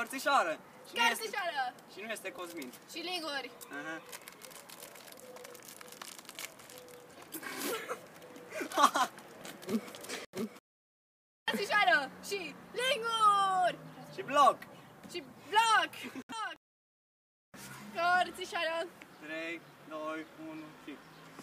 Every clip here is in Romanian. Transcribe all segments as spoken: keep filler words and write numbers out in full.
Cărțișoară. Și nu este, Cărțișoară. și nu este Cosmin. Și linguri. Aha. Cărțișoară. Și linguri. Și bloc. Și bloc. Bloc. Cărțișoară. trei, doi, unu și...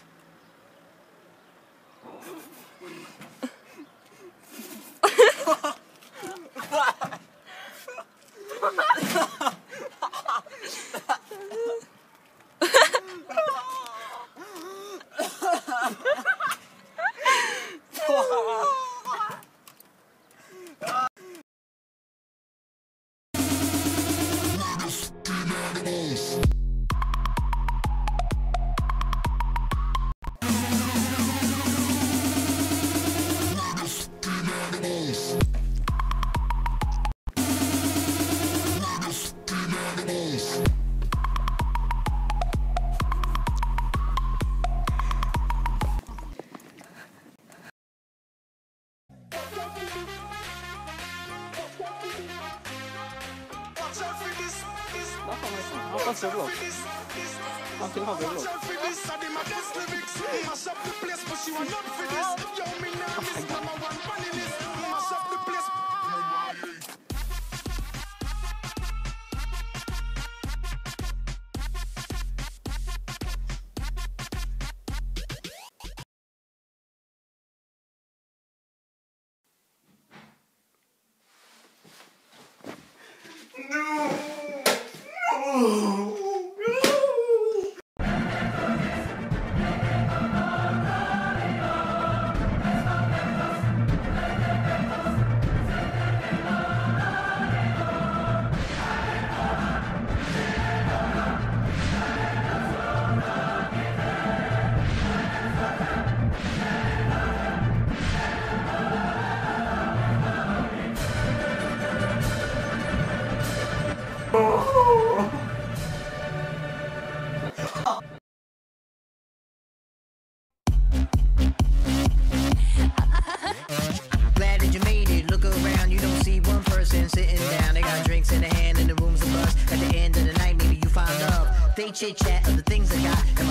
Am fost pe bloc. Am filmat pe bloc. Glad that you made it. Look around, you don't see one person sitting down. They got drinks in their hand and the room's a buzz. At the end of the night, maybe you find love. They chit chat of the things they got. And